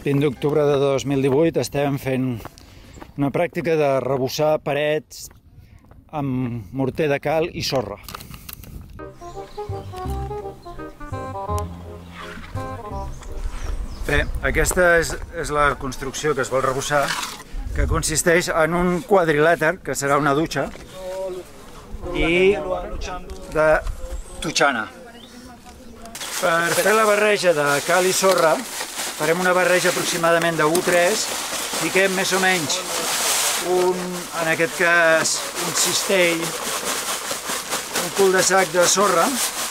20 d'octubre de 2018 estem fent una pràctica de rebussar parets amb morter de cal i sorra. Bé, aquesta és la construcció que es vol rebussar, que consisteix en un quadrilàter, que serà una dutxa, i de totxana. Per fer la barreja de cal i sorra, farem una barreja aproximadament de 1,3, fiquem més o menys en aquest cas un cistell, un cul de sac de sorra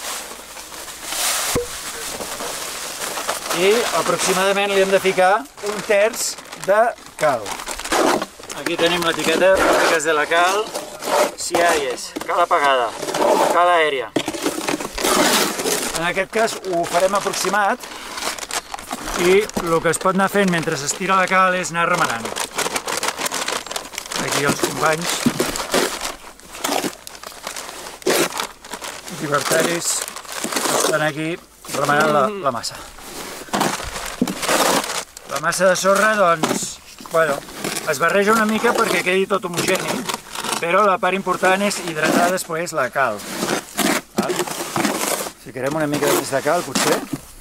i aproximadament li hem de ficar 1/3 de cal. Aquí tenim l'etiqueta, fàbriques de la cal, Ciaries, cal apagada, cal aèria. En aquest cas ho farem aproximat i el que es pot anar fent mentre s'estira la cal és anar remenant. Aquí els companys llibertaris estan aquí remenant la massa. La massa de sorra, doncs, bueno, es barreja una mica perquè quedi tot homogeni, però la part important és hidratar després la cal. Ficarem una mica més de cal, potser.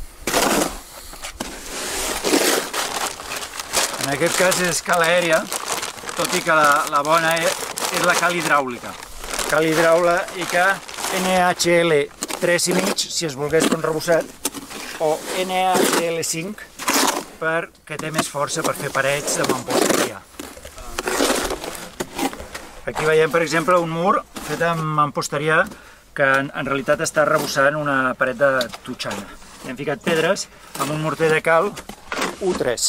En aquest cas és cal aèria, tot i que la bona és la cal hidràulica. Cal hidràulica NHL 3,5 si es volgués fer un rebussat, o NHL5 perquè té més força per fer parets de mamposteria. Aquí veiem, per exemple, un mur fet amb mamposteria que en realitat està rebussant una paret de totxana. Hem ficat pedres amb un morter de cal U3.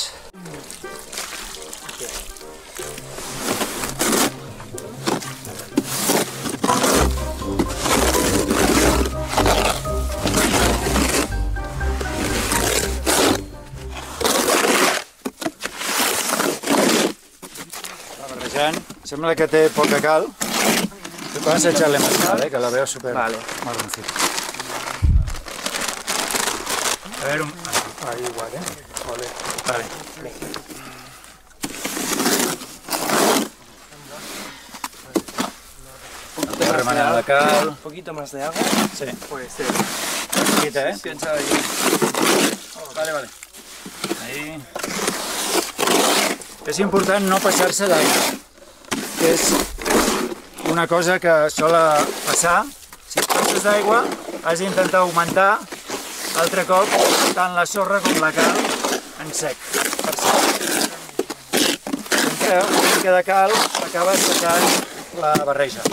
Sembla que té poca cal. Vas a echarle más cal, que la veo súper marroncita. A ver, ahí igual, Vale. Vale. Remenar la cal. Un poquito más de agua. Sí. Puede ser. Poquita, Piensa ahí. Vale. Ahí. És important no passar-se d'aigua, que és una cosa que sol passar. Si et passes d'aigua, has d'intentar augmentar altre cop tant la sorra com la cal en sec. Una mica de cal acaba secant la barreja.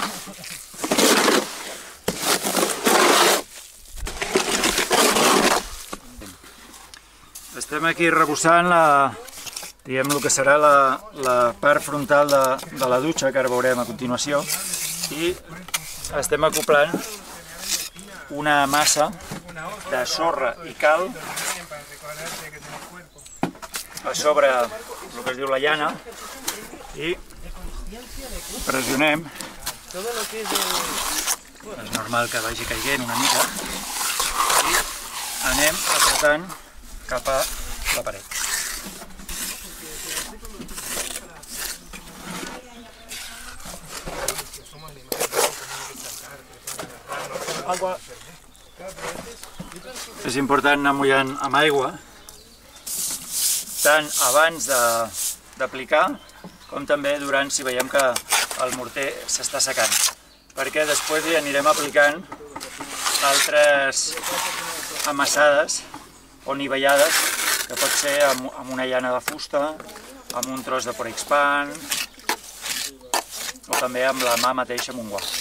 Estem aquí rebussant diguem el que serà la part frontal de la dutxa, que ara veurem a continuació, i estem acoplant una massa de sorra i cal a sobre el que es diu la llana i pressionem. És normal que vagi caient una mica i anem apretant cap a la paret. És important anar mullant amb aigua, tant abans d'aplicar com també durant, si veiem que el morter s'està secant, perquè després hi anirem aplicant altres amassades o nivellades, que pot ser amb una llana de fusta, amb un tros de porexpan o també amb la mà mateixa amb un guant.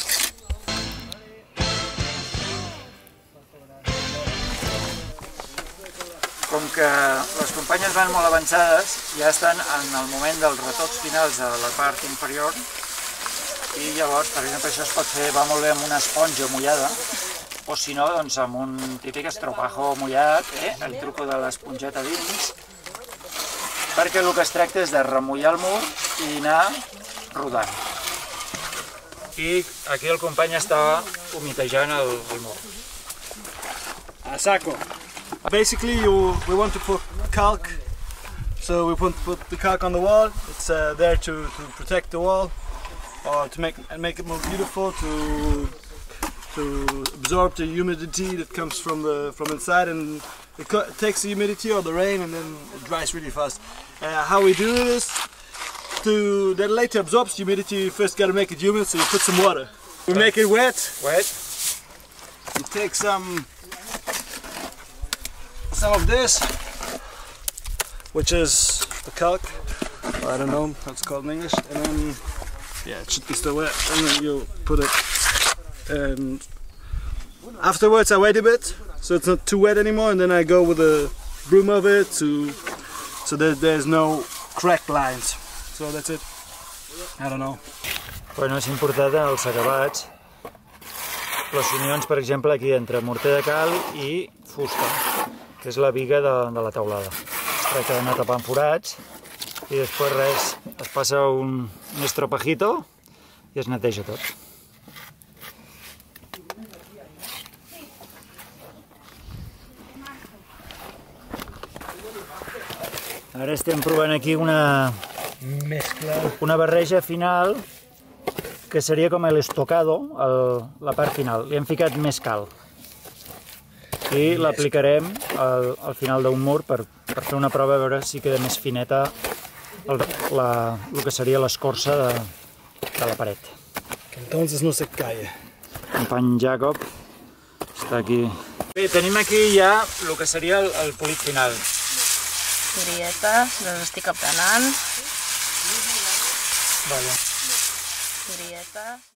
Com que les companyes van molt avançades, ja estan en el moment dels retocs finals de la part inferior i llavors, per exemple, això es pot fer, va molt bé amb una esponja mullada o si no, doncs amb un típic estropajo mullat, el truco de l'esponjeta dins, perquè el que es tracta és de remullar el mur i anar rodant. I aquí el company estava humitejant el mur. A saco. Basically, we want to put calc So we put the caulk on the wall. It's there to protect the wall, or to make it more beautiful, to absorb the humidity that comes from inside, and it takes the humidity or the rain, and then it dries really fast. How we do this, to then later absorbs humidity, you first gotta make it humid, so you put some water. We make it wet. You take some of this, which is the caulk. I don't know how it's called in English. And then, yeah, it should be still wet. And then you put it. And afterwards, I wait a bit, so it's not too wet anymore. And then I go with a broom of it so that there's no crack lines. So that's it. I don't know. Bueno, és important els acabats. Les unions, per exemple, aquí entre morter de cal i fusta, que és la biga de la teulada. Es tracta d'anar tapant forats i després res, es passa un estropajito i es neteja tot. Ara estem provant aquí una barreja final que seria com l'estocado, la part final. Li hem ficat més cal i l'aplicarem al final d'un mur per fer una prova, a veure si queda més fineta el que seria l'escorça de la paret. Entonces no se cae. Company Jacob està aquí. Bé, tenim aquí ja el que seria el polit final. Turietes, les estic aplanant. Vale. Turietes.